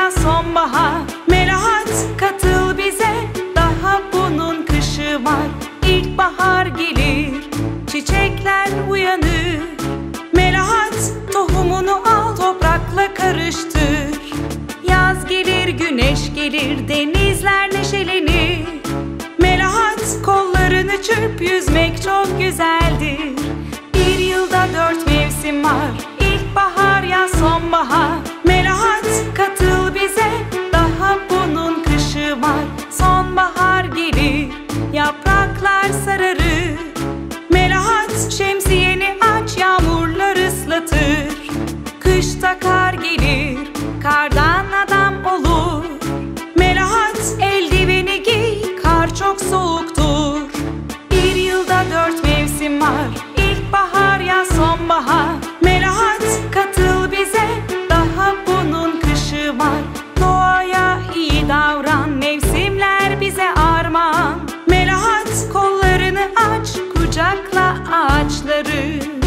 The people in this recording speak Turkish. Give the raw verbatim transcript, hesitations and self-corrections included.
yaz, sonbahar. Melahat katıl bize, daha bunun kışı var. İlkbahar gelir, çiçekler uyanır. Melahat tohumunu al, toprakla karıştır. Yaz gelir, güneş gelir, denizler neşelenir. Melahat kollarını çırp, yüzmek çok güzeldir. Bir yılda dört mevsim var, İlkbahar, yaz, sonbahar. Melahat katıl bize, daha bunun kışı var. Sonbahar gelir, yapraklar sararır. Melahat şemsiyeni aç, yağmurlar ıslatır. Kışta kar gelir, kardan adam olur. Melahat eldiveni giy, kar çok soğuktur. Bir yılda dört mevsim var, İlkbahar, yaz, sonbahar. Melahat katıl bize, daha bunun kışı var. Doğaya iyi davran, mevsimler bize armağan. Melahat kollarını aç, kucakla ağaçları.